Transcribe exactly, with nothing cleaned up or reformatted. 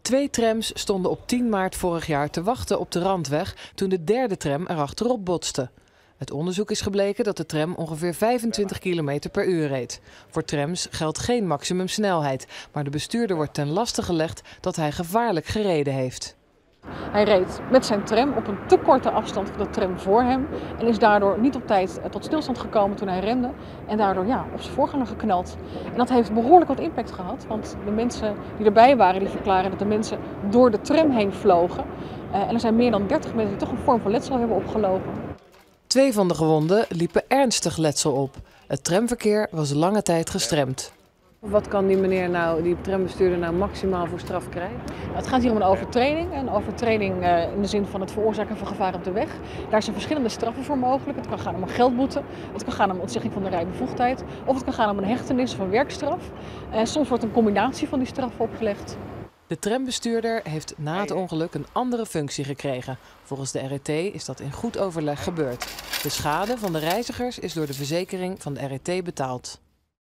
Twee trams stonden op tien maart vorig jaar te wachten op de Randweg toen de derde tram erachterop botste. Het onderzoek is gebleken dat de tram ongeveer vijfentwintig kilometer per uur reed. Voor trams geldt geen maximumsnelheid, maar de bestuurder wordt ten laste gelegd dat hij gevaarlijk gereden heeft. Hij reed met zijn tram op een te korte afstand van de tram voor hem en is daardoor niet op tijd tot stilstand gekomen toen hij remde en daardoor ja, op zijn voorganger geknald. En dat heeft behoorlijk wat impact gehad, want de mensen die erbij waren die verklaren dat de mensen door de tram heen vlogen. Uh, en er zijn meer dan dertig mensen die toch een vorm van letsel hebben opgelopen. Twee van de gewonden liepen ernstig letsel op. Het tramverkeer was lange tijd gestremd. Wat kan die meneer nou, die trambestuurder nou maximaal voor straf krijgen? Het gaat hier om een overtreding. Een overtreding uh, in de zin van het veroorzaken van gevaar op de weg. Daar zijn verschillende straffen voor mogelijk. Het kan gaan om een geldboete, het kan gaan om ontzegging van de rijbevoegdheid of het kan gaan om een hechtenis of een werkstraf. Uh, soms wordt een combinatie van die straffen opgelegd. De trambestuurder heeft na het ongeluk een andere functie gekregen. Volgens de R E T is dat in goed overleg gebeurd. De schade van de reizigers is door de verzekering van de R E T betaald.